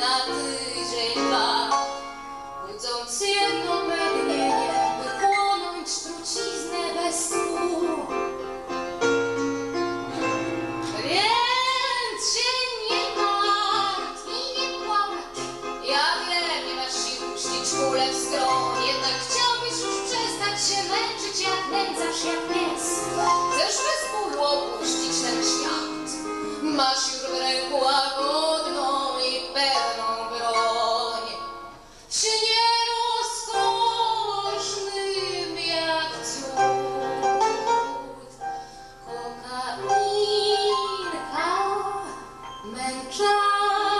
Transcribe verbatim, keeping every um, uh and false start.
na tydzień dwa, budząc jedno pragnienie, by chłonąć truciznę bez tchu. Więc się nie martw i nie płacz, ja wiem, nie masz sił puścić kulę w skroń, jednak chciałbyś już przestać się męczyć, jak nędzasz jak pies. Chcesz bez bólu opuścić ten świat, masz już w ręku łagodną i pewną broń. Czy nie rozkosznym jak cud, kokainka męcza